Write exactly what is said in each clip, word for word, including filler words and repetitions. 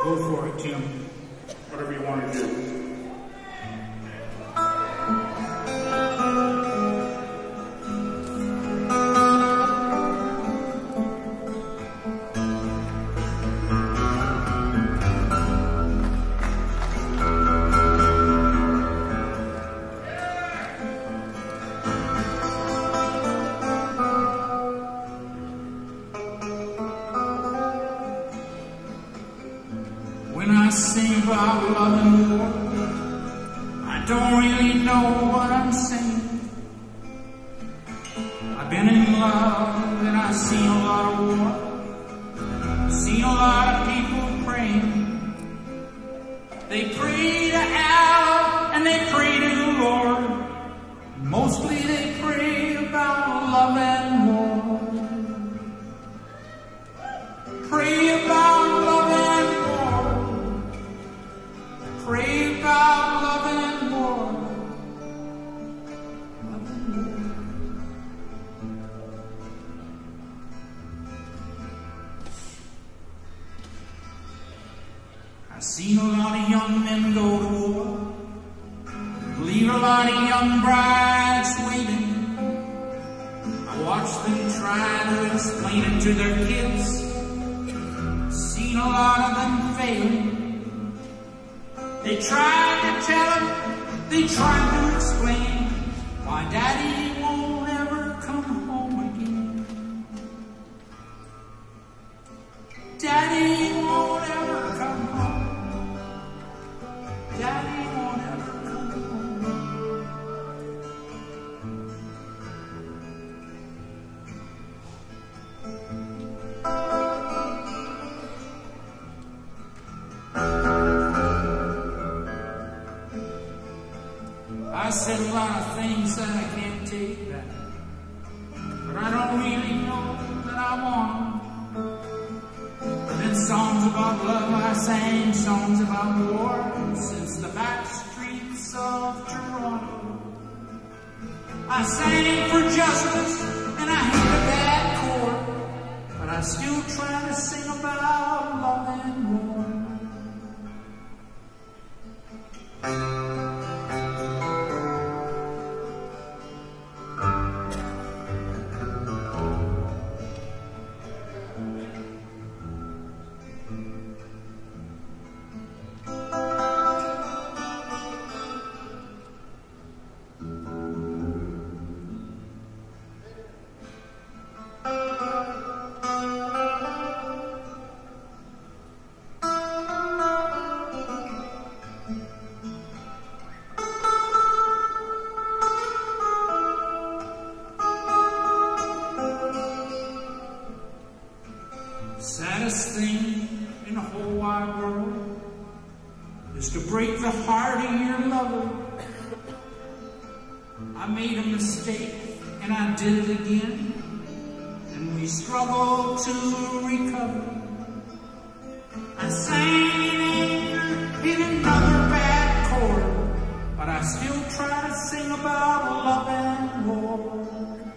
Go for it, Tim. Whatever you want to do. When I sing about love and war, I don't really know what I'm saying. I've been in love and I've seen a lot of war, seen a lot of people praying. They pray to Allah and they pray to the Lord. Mostly they pray about love and war. Pray about love and war. Pray about love and war. Love and war. I've seen a lot of young men go to war, leave a lot of young brides waiting. I watched them try to explain it to their kids, seen a lot of them failing. They tried to tell him, they tried to explain why Daddy won't ever come home again. Daddy won't ever come home. Daddy won't ever come home. I said a lot of things that I can't take back, but I don't really know that I want them. I've been songs about love, I sang songs about war, since the back streets of Toronto. I sang for justice, and I hate a bad chord, but I still try to sing about love and war. Saddest thing in the whole wide world is to break the heart of your lover. I made a mistake and I did it again, and we struggled to recover. I sang in anger, hit another bad chord, but I still try to sing about love and war.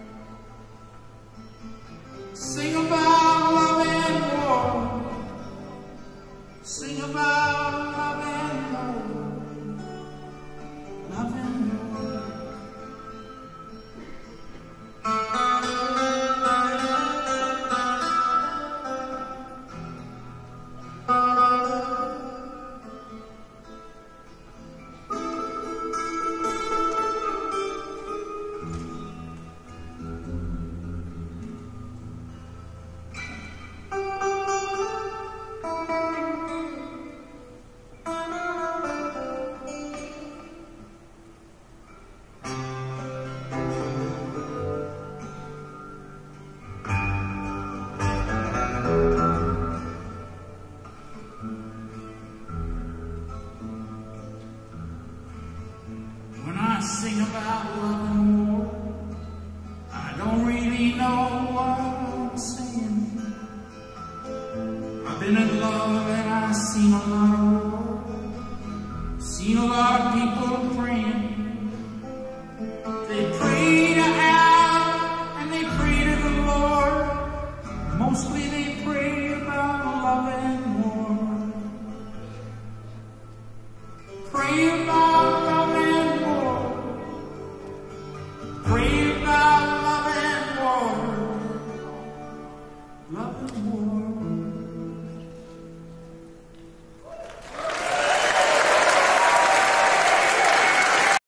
Sing about love and war. Sing about love and war. Love and war. I sing about love and war, I don't really know what I'm saying. I've been in love and I've seen a lot of war, seen a lot of people praying. They pray to Allah and they pray to the Lord. Mostly they pray about love and war. more.